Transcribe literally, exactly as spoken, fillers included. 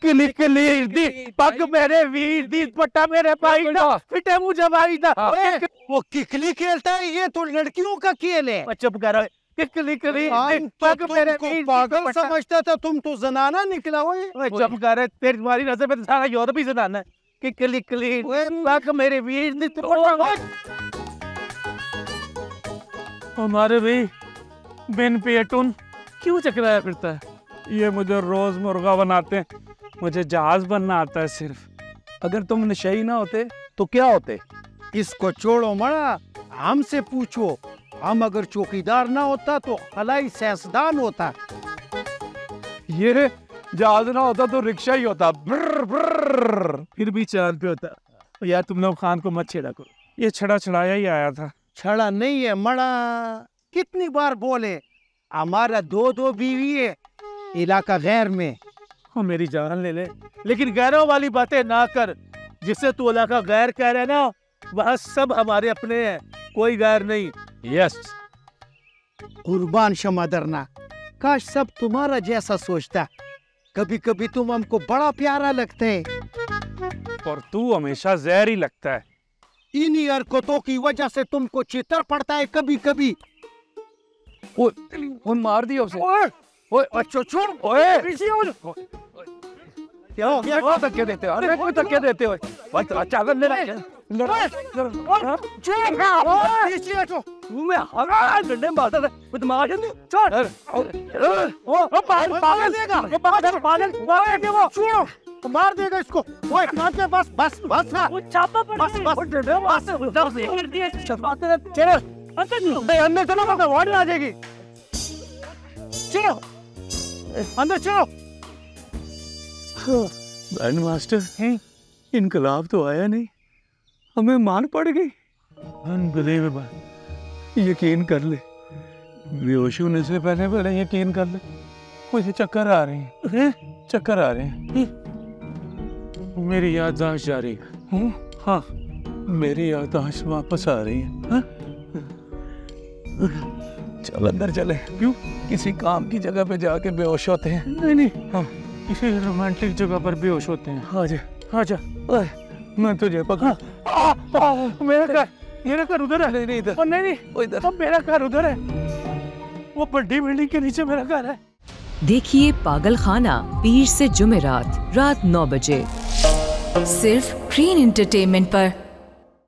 किकली कलीर दी पग मेरे वीर दी पट्टा मेरे भाई दा फिटे मुझे भाई दा। वो किकली खेलता है, ये तो लड़कियों का खेल है। चुप करो, किकली कलीर दी पग तो मेरे तुमको वीर पागल समझता था, तुम तो जनाना निकला हो। चुप कर, तेरी तुम्हारी नजर में तो सारा यूरोप ही जनाना है। किकली कलीर पग मेरे वीर दी। हमारे भी बिन पेटून क्यों चकराया फिरता है? ये मुझे रोज मुर्गा बनाते हैं, मुझे जहाज बनना आता है सिर्फ। अगर तुम नशेई ना होते तो क्या होते? इसको छोड़ो मरा, हमसे पूछो। हम अगर चौकीदार ना होता तो खलाई सियासतदान होता। ये जहाज ना होता तो रिक्शा ही होता, ब्र, ब्र, फिर भी चांद पे होता। यार तुम लोग खान को मत छेड़ा करो, ये छड़ा छड़ाया ही आया था। छड़ा नहीं है मड़ा, कितनी बार बोले हमारा दो दो बीवी है इलाका गैर में। हाँ मेरी जान ले ले, लेकिन गैरों वाली बातें ना कर। जिससे तू इलाका गैर कह रहे ना, वहाँ सब हमारे अपने हैं, कोई गैर नहीं। यस कुर्बान शमा दरना, काश सब तुम्हारा जैसा सोचता। कभी कभी तुम हमको बड़ा प्यारा लगते हैं, और तू हमेशा जहर ही लगता है। इन्हीं हरकतों की वजह से तुमको चित्तर पड़ता है कभी कभी। ओ, ओ मार दिया उसे। ओए ओए अच्छा छोड़, ओए पीछे हो जा। क्या हो गया? कोई धक्के देते हो? अरे कोई धक्के देते हो? बस अच्छा कर ले ले। लड़ा छोड़ पीछे हटो। तू मैं हरा डंडे मारता था, वो दिमाग नहीं छोड़। ओ ओ पागल देगा, वो पागल पागल वो छोड़ो, तो मार देगा इसको। ओए काट के बस बस बस ना, वो चापा पड़ बस बस डंडे बस उधर से कर दिया। चपाते चलो अंदर अंदर चलो, वरना वार्डन आ जाएगी। चलो अंदर चलो। बैंड मास्टर हैं, इनकलाब तो आया नहीं, हमें मान पड़ गई। अनबिलीवेबल, यकीन कर ले, बेहोश होने से पहले पहले यकीन कर ले, मुझे चक्कर आ रहे हैं, चक्कर आ रहे हैं। मेरी याददाश्त जा रही है। हाँ मेरी याददाश्त वापस आ रही है। हाँ? चल अंदर चले। क्यों? किसी काम की जगह पे जाके बेहोश होते हैं। नहीं नहीं, हाँ किसी रोमांटिक जगह पर बेहोश होते हैं। आजा आजा, मैं तुझे पकड़ा। मेरा घर, मेरा घर उधर है। नहीं नहीं इधर, नहीं नहीं वो इधर। अब मेरा घर उधर है, वो बड़ी बिल्डिंग के नीचे मेरा घर है। देखिए पागल खाना पीर से जुमेरात रात नौ बजे सिर्फ ग्रीन एंटरटेनमेंट पर।